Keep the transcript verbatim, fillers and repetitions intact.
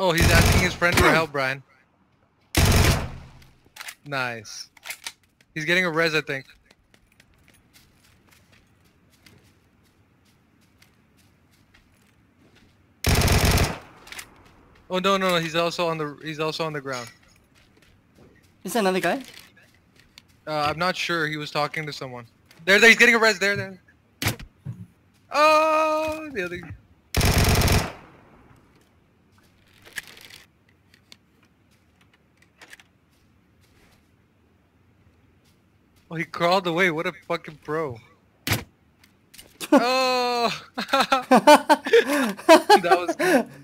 Oh, he's asking his friend for help, Brian. Nice. He's getting a res, I think. Oh no no no! He's also on the he's also on the ground. Is that another guy? Uh, I'm not sure. He was talking to someone. There, there. He's getting a res. There, there. Oh, the other. Oh, he crawled away. What a fucking pro. Oh, that was good.